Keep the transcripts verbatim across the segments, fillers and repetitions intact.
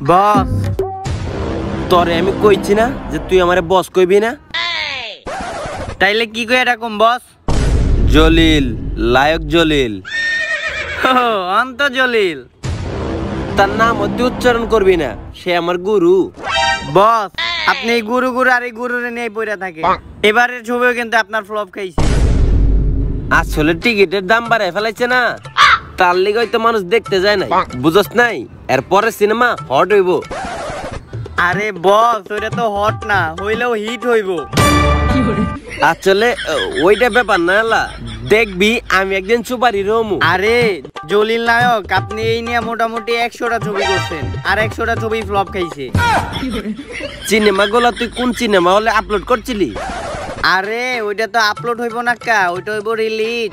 বস তোরে আমি কইছি না যে তুই আমারে বস কইবি না? তাইলে কি কই এরকম বস? জলিল, লায়ক জলিল। অন্ত জলিল। তার নাম অতি উচ্চারণ করবি না, সে আমার গুরু। বস আপনি এই গুরু গুরু আর এই গুরুরে নিয়ে পড়ে থাকে। এবারের ছবিও কিন্তু আপনার ফ্লপ খাইছে। আসলে টিকিটের দাম বাড়ায় ফেলাইছে না, তার লিগে হয়তো মানুষ দেখতে যায় নাই, বুঝছ নাই? এরপরে সিনেমা হট হইব। আরে বস ওইটা তো হট না, হইলেও হিট হইব। আসলে ওইটা ব্যাপার না, এলা দেখবি আমি একদিন সুপার হিরো হমু। আরে জলিল নায়ক, আপনি এই নিয়ে মোটামুটি একশোটা ছবি করছেন আর একশোটা ছবি ফ্লপ খাইছে। সিনেমা গুলা তুই কোন সিনেমা হলে আপলোড করছিলি? আরে ওইটা তো আপলোড হইব না কা, ওইটা হইব রিলিজ।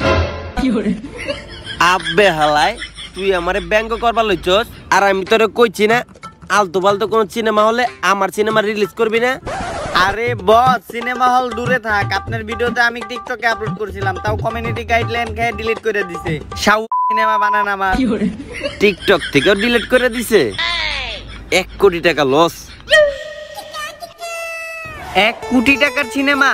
আব্বে হালায়, তুই আমারে ব্যঙ্গ করবার লইছস, আর আমি তোরে কইছি না আলতু ফালতু কোন সিনেমা হলে আমার সিনেমা রিলিজ করবি না। আরে বস সিনেমা হল দূরে থাক, আপনার ভিডিওতে আমি টিকটকে আপলোড করেছিলাম, তাও কমিউনিটি গাইডলাইন খেয়ে ডিলিট করে দিছে। শাউ সিনেমা বানান আমার। টিকটক থেকেও ডিলিট করে দিছে। এক কোটি টাকা লস। এক কোটি টাকার সিনেমা?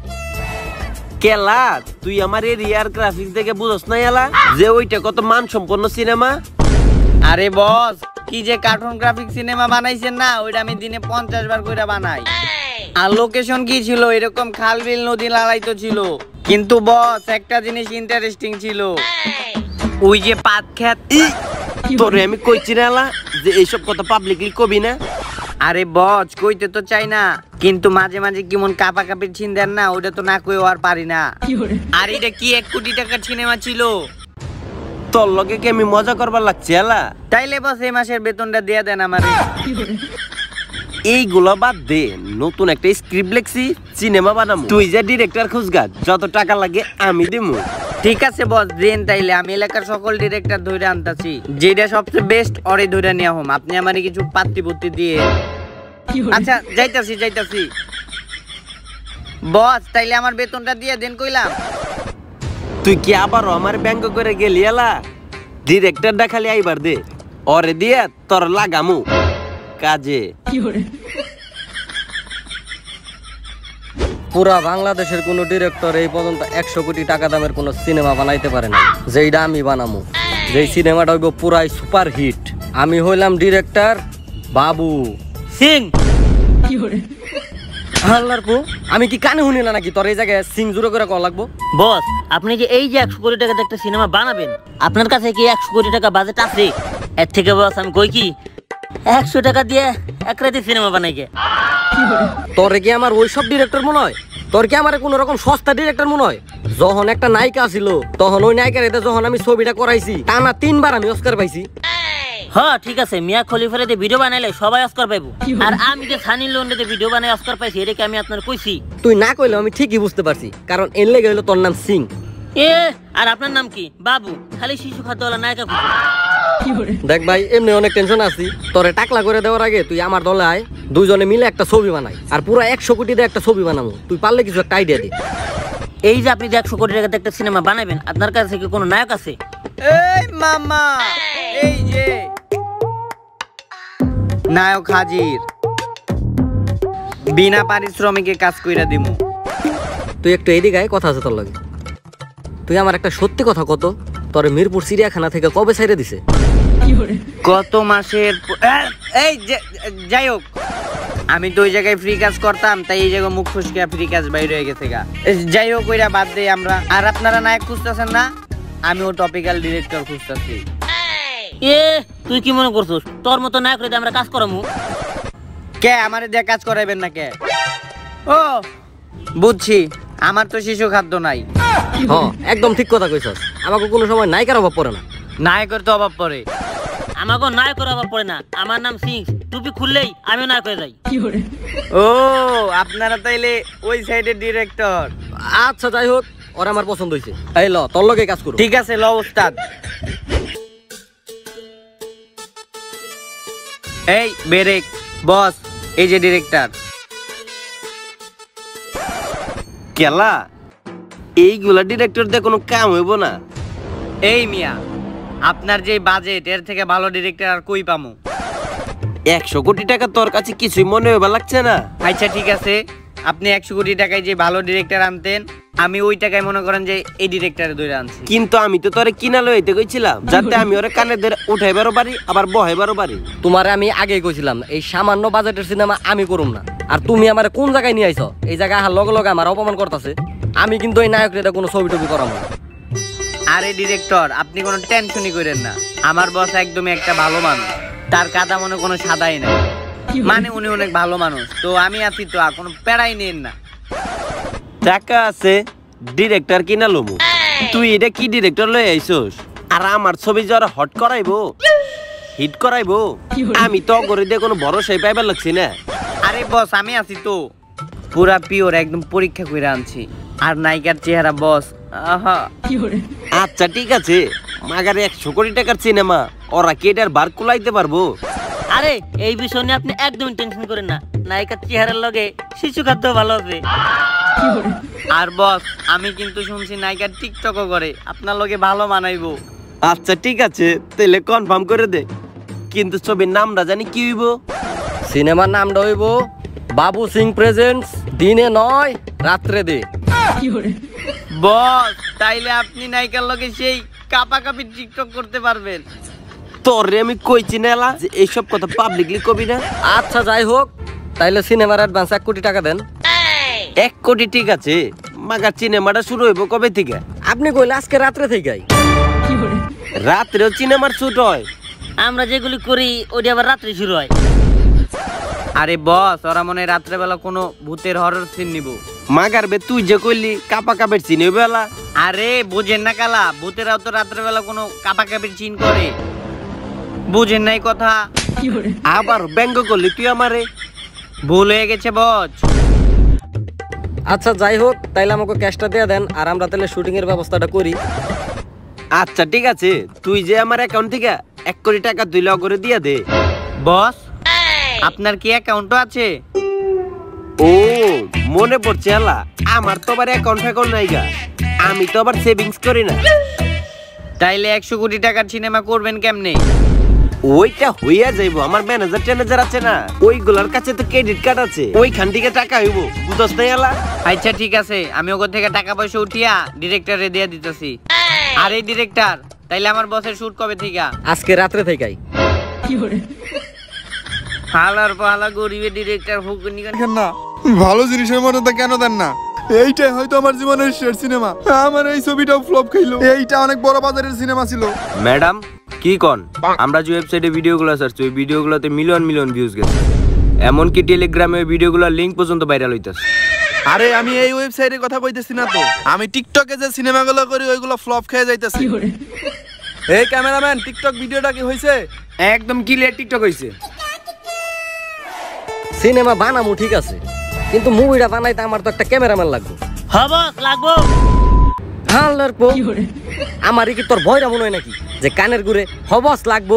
কেলা তুই আমার এই রিয়ার গ্রাফিক্স দেখে বুঝছ না এলা যে ওইটা কত মান সম্পন্ন সিনেমা? আরে বস কি যে কার্টুন গ্রাফিক সিনেমা বানাইছেন না, ওইটা আমি দিনে পঞ্চাশ বার করে বানাই। আর লোকেশন কি ছিল, এরকম খাল বিল নদী লালাইতো ছিল। কিন্তু বস একটা জিনিস ইন্টারেস্টিং ছিল, ওই যে পাত খেত। তোরে আমি কইছি না এলা যে এইসব কথা পাবলিকলি কবি না। আরে বস কইতে তো চাই না, কিন্তু মাঝে মাঝে কেমন কাপা কাপির ছিন দেন না, ওইটা তো না কইও আর পারি না। আর এটা কি এক কোটি টাকার সিনেমা ছিল? তোর লগে কি আমি মজা করবার লাগছে এলা? তাইলে বস এই মাসের বেতনটা দিয়ে দেন আমারে। এইগুলো বাদ দে, নতুন একটা স্ক্রিপ্ট লিখছি, সিনেমা বানাবো। তুই যে ডিরেক্টর খুঁজগা, যত টাকা লাগে আমি দিমু। ঠিক আছে বস দেন, তাইলে আমি এলাকার সকল ডিরেক্টর ধরে আনতাছি, যেটা সবচেয়ে বেস্ট ওরে ধরে নিয়ে হোম। আপনি আমারে কিছু পাত্তি পুত্তি দিয়ে। আচ্ছা যাইতাছি যাইতাছি বস, তাইলে আমার বেতনটা দিয়ে দেন কইলাম। তুই কি আবার আমার ব্যঙ্গ করে গেলি এলা? ডিরেক্টরটা খালি আইবার দে, ওরে দিয়ে তোর লাগামু কাজে। পুরা বাংলাদেশের কোন ডিরেক্টর এই পর্যন্ত একশো কোটি টাকা দামের কোন সিনেমা বানাইতে পারে না, যেইটা আমি বানামু। যেই সিনেমাটা হইব পুরাই সুপার হিট। আমি হইলাম ডিরেক্টর বাবু সিং। হাল্লার পু, আমি কি কানে শুনি না নাকি তোর এই জায়গায় সিং জুড়ে করে কল লাগবো? বস আপনি যে এই যে একশো কোটি টাকা একটা সিনেমা বানাবেন, আপনার কাছে কি একশো কোটি টাকা বাজেট আছে? এর থেকে বস আমি কই কি একশো টাকা দিয়ে এক রাতে সিনেমা বানাই গে। তোরে কি আমার ওইসব ডিরেক্টর মনে হয়? তোর কি আমার কোন রকম সস্তা ডিরেক্টর মনে হয়? যখন একটা নায়িকা ছিল তখন ওই নায়িকার এতে যখন আমি ছবিটা করাইছি, টানা তিনবার আমি অস্কার পাইছি। হ্যাঁ ঠিক আছে, মিয়া খলিফার এতে ভিডিও বানাইলে সবাই অস্কার পাইবো, আর আমি যে সানি লিওনের ভিডিও বানাই অস্কার পাইছি, এটা কি আমি আপনার কইছি? তুই না কইলেও আমি ঠিকই বুঝতে পারছি, কারণ এর লেগে হইলো তোর নাম সিং। এ আর আপনার নাম কি? বাবু। খালি শিশু খাদ্যওয়ালা নায়িকা খুঁজে। দেখ ভাই, এমনি অনেক টেনশন আছি, তোরে টাকলা করে দেওয়ার আগে তুই আমার দলে আয়, দুইজনে মিলে একটা ছবি বানাই, আর পুরো একশো কোটি দিয়ে একটা ছবি বানাবো। তুই পারলে কিছু একটা আইডিয়া দে। এই যে আপনি যে একশো কোটি টাকাতে একটা সিনেমা বানাবেন, আপনার কাছে কি কোনো নায়ক আছে? এই মামা, এই যে নায়ক হাজির, বিনা পারিশ্রমিকে কাজ কইরা দিমু। তুই একটু এইদিকে আয়, কথা আছে তোর লাগে। তুই আমার একটা সত্যি কথা কত, তোর মিরপুর চিড়িয়াখানা থেকে কবে ছাইরে দিছে? কত মাসের? এই যাই হোক, আমি তো ওই জায়গায় ফ্রি কাজ করতাম, তাই এই জায়গায় মুখ ফুসকা ফ্রি কাজ বাইরে হয়ে গেছে গা। যাই হোক ওইটা বাদ দেই আমরা। আর আপনারা নায়ক খুঁজতেছেন না, আমিও টপিক্যাল ডিরেক্টর খুঁজতেছি। এ তুই কি মনে করছিস তোর মতো নায়ক রে আমরা কাজ করামু? কে আমারে দিয়ে কাজ করাইবেন না কে? ও বুঝছি, আমার তো শিশু খাদ্য নাই। হ্যাঁ একদম ঠিক কথা কইছস, আমাকে কোনো সময় নায়িকার অভাব পড়ে না। নায়কের তো অভাব পড়ে। আমাকে নায়কের অভাব পড়ে না, আমার নাম সিং, টুপি খুললেই আমিও নায়ক হয়ে যাই। ও আপনারা তাইলে ওই সাইডের ডিরেক্টর। আচ্ছা যাই হোক, ওরা আমার পছন্দ হয়েছে। এই ল তোর লগে কাজ করো। ঠিক আছে ল ওস্তাদ। এই বেরেক বস, এই যে ডিরেক্টর। কেলা এইগুলা ডিরেক্টর দিয়ে কোনো কাম হইব না। এই মিয়া, আপনার যে বাজেট এর থেকে ভালো ডিরেক্টর আর কই পামু? একশো কোটি টাকা তোর কাছে কিছুই মনে হইবা লাগছে না? আচ্ছা ঠিক আছে, আপনি একশো কোটি টাকায় যে ভালো ডিরেক্টর আনতেন, আমি ওই টাকায় মনে করেন যে এই ডিরেক্টরে ধরে আনছি। কিন্তু আমি তো তোরে কিনা লইতে কইছিলাম যাতে আমি ওরে কানে ধরে উঠাইবারও পারি আবার বহাইবারও পারি। তোমারে আমি আগেই কইছিলাম এই সামান্য বাজেটের সিনেমা আমি করুম না। আর তুমি আমারে কোন জায়গায় নিয়ে আইছো? এই জায়গায় আহার লগে লগে আমার অপমান করতেছে। আমি কিন্তু এই নায়করে কোনো ছবি টবি করাবো না। আরে ডিরেক্টর, আপনি কোনো টেনশনই করেন না, আমার বস একদমই একটা ভালো মানুষ, তার কাদা মনে কোনো সাদাই নাই, মানে উনি অনেক ভালো মানুষ, তো আমি আছি তো, আর কোনো প্যারাই নেন না। টাকা আছে, ডিরেক্টর কিনা লমু। তুই এটা কি ডিরেক্টর লই আইছস? আর আমার ছবি যারা হট করাইবো, হিট করাইবো, আমি তো করে দিয়ে কোনো ভরসাই পাইবার লাগছি না। আরে বস আমি আছি তো, পুরা পিওর একদম পরীক্ষা করে আনছি। আর নায়িকার চেহারা বস, আহা। আচ্ছা ঠিক আছে, মাগারে একশো কোটি টাকার সিনেমা, ওরা কি এটার বার কুলাইতে পারবো? আরে এই বিষয় নিয়ে আপনি একদমই টেনশন করেন না, নায়িকার চেহারার লগে শিশু খাদ্য ভালো হবে। আর বস আমি কিন্তু শুনছি নায়িকার টিকটকও করে, আপনার লগে ভালো মানাইবো। আচ্ছা ঠিক আছে, তাহলে কনফার্ম করে দে। কিন্তু ছবির নামটা জানি কি হইব? সিনেমার নামটা হইব বাবু সিং প্রেজেন্টস দিনে নয় রাত্রে দে। বস তাইলে আপনি নায়িকার লগে সেই কাপাকাপি টিকটক করতে পারবেন। তোরে আমি কইছি নেলা যে এইসব কথা পাবলিকলি কবি না। আচ্ছা যাই হোক, তাইলে সিনেমার অ্যাডভান্স এক কোটি টাকা দেন। এক কোটি ঠিক আছে, মাগার সিনেমাটা শুরু হইব কবে থেকে? আপনি কইলে আজকে রাত্রে থেকেই। রাত্রেও সিনেমার শুট হয়? আমরা যেগুলি করি ওইটা আবার রাত্রে শুরু হয়। আরে বস ওরা মনে হয় রাত্রেবেলা কোনো ভূতের হরর সিন নিব। মাগার বে তুই যে কইলি কাপা কাপের চিনি বেলা। আরে বুঝেন না কালা, ভূতেরাও তো রাত্রেবেলা কোনো কাপাকাপির চিন করে, বুঝেন নাই কথা? আবার ব্যঙ্গ করলি তুই আমারে? ভুল হয়ে গেছে বস। আচ্ছা যাই হোক, তাইলে আমাকে ক্যাশটা দিয়ে দেন, আর আমরা তাহলে শুটিং এর ব্যবস্থাটা করি। আচ্ছা ঠিক আছে, তুই যে আমার অ্যাকাউন্ট থেকে এক কোটি টাকা তুই লগ করে দিয়া দে। বস আপনার কি অ্যাকাউন্টও আছে? ও মনে পড়ছে আলা, আমার তো আবার অ্যাকাউন্ট ফ্যাকাউন্ট নাই গা, আমি তো আবার সেভিংস করি না। তাইলে একশো কোটি টাকার সিনেমা করবেন কেমনে? ওইটা হইয়া যাইবো, আমার ম্যানেজার ট্যানেজার আছে না, ওইগুলার কাছে তো ক্রেডিট কার্ড আছে, ওইখান থেকে টাকা হইব, বুঝছ নাই আলা? আচ্ছা ঠিক আছে, আমি ওখান থেকে টাকা পয়সা উঠিয়া ডিরেক্টরে দিয়ে দিতেছি। আর এই ডিরেক্টর, তাইলে আমার বসের শুট কবে থেকে? আজকে রাত্রে থেকেই। হালার পালা গরিবে ডিরেক্টর হুকুনি না ভালো জিনিসের মনে তো কেন দেন না? এইটাই হয়তো আমার জীবনের শেষ সিনেমা। আমার এই ছবিটাও ফ্লপ খাইলো। এইটা অনেক বড় বাজারের সিনেমা ছিল। ম্যাডাম কি কোন, আমরা যে ওয়েবসাইটে ভিডিওগুলো সার্চ ওই ভিডিওগুলোতে মিলিয়ন মিলিয়ন ভিউজ গেছে, এমনকি টেলিগ্রামে ওই ভিডিওগুলোর লিংক পর্যন্ত ভাইরাল হইতাছে। আরে আমি এই ওয়েবসাইটের কথা কইতেছি না তো, আমি টিকটকে যে সিনেমাগুলো করি ওইগুলো ফ্লপ খেয়ে যাইতেছে। এই ক্যামেরাম্যান, টিকটক ভিডিওটা কি হইছে? একদম ক্লিয়ার টিকটক হইছে। সিনেমা বানামু ঠিক আছে, কিন্তু মুভিটা বানাইতে আমার তো একটা ক্যামেরাম্যান লাগবে। হবস লাগবো। হাল্লার পো, আমারই কি তোর ভয়টা মনে হয় নাকি যে কানের গুড়ে হবস লাগবো?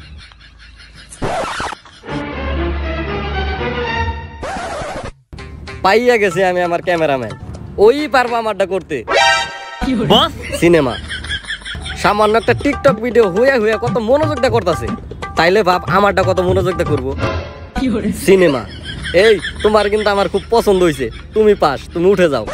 পাইয়া গেছে আমি আমার ক্যামেরাম্যান, ওই পারবো আমারটা করতে। বস সিনেমা সামান্য একটা টিকটক ভিডিও হইয়া হইয়া কত মনোযোগটা করতেছে, তাইলে ভাব আমারটা কত মনোযোগটা করবো। সিনেমা এই তোমার কিন্তু আমার খুব পছন্দ হয়েছে, তুমি পাস, তুমি উঠে যাও।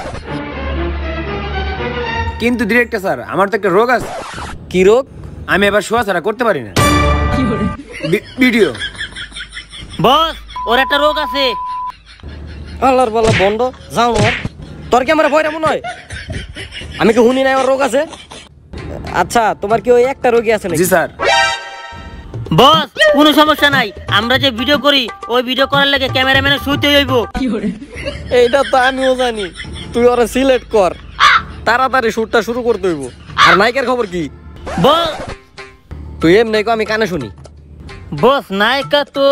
কিন্তু ডিরেক্টর স্যার, আমার তো একটা রোগ আছে। কি রোগ? আমি এবার শোয়া ছাড়া করতে পারি না ভিডিও। বস ওর একটা রোগ আছে। আল্লাহর বলা বন্ধ যাও। আর তোর কি আমার ভয়টা মনে হয়? আমি কি শুনি নাই আমার রোগ আছে? আচ্ছা তোমার কি ওই একটা রোগী আছে নাকি? জি স্যার। বস কোনো সমস্যা নাই, আমরা যে ভিডিও করি ওই ভিডিও করার লাগে ক্যামেরাম্যানের শুইতে হইব। এইটা তো আমিও জানি, তুই ওরা সিলেক্ট কর, তাড়াতাড়ি শুটটা শুরু করতে হইব। আর নায়িকার খবর কি? বস তুই এমনি কো, আমি কানে শুনি। বস নায়িকা তো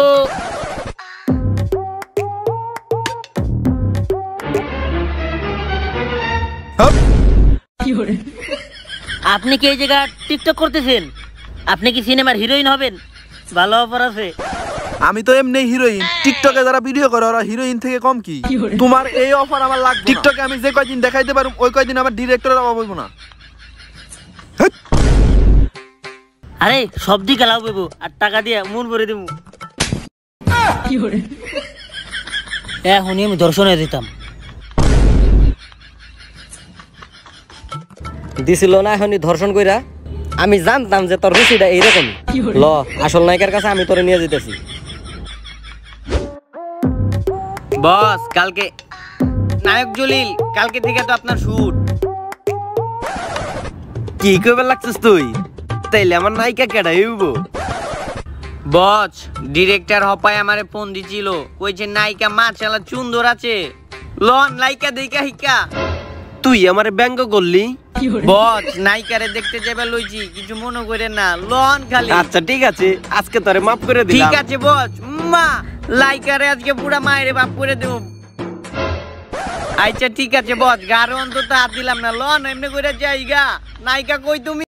আপনি কি এই জায়গা টিকটক করতেছেন? আপনি কি সিনেমার হিরোইন হবেন? ভালো অফার আছে। আমি তো এমনি হিরোইন, টিকটকে যারা ভিডিও করে ওরা হিরোইন থেকে কম কি? তোমার এই অফার আমার লাগবে। টিকটকে আমি যে কয়দিন দেখাইতে পারবো ওই কয়দিন আমার ডিরেক্টরের অভাব হইব না। আরে সব দিকে লাভ হইব, আর টাকা দিয়ে মন ভরে দেবো। এখনই আমি দর্শনে দিতাম। দিছিল না এখনই ধর্ষণ কইরা? আমি জানতাম যে তোর রুচিটা এইরকম। ল আসল নায়িকার কাছে আমি তোরে নিয়ে যেতেছি। বস কালকে নায়ক জলিল, কালকে থেকে তো আপনার শুট। কি কইবার লাগছিস তুই? তাইলে আমার নায়িকা কেডা হইব? বস ডিরেক্টর হপায় আমারে ফোন দিছিল, কইছে নায়িকা মাশাআল্লাহ সুন্দর আছে, লন নায়িকা দেখা হিকা। তুই আমারে ব্যঙ্গ করলি? বস নায়িকারে দেখতে যাবে লইছি, কিছু মনে করেন না, লন খালি। আচ্ছা ঠিক আছে, আজকে তোরে মাফ করে দিলাম। ঠিক আছে বস, মা লাইকারে আজকে পুরা মায়েরে বাপ করে দেব। আচ্ছা ঠিক আছে বস, গারো অন্তত হাত দিলাম না, লন এমনি করে যাইগা। নায়িকা কই তুমি?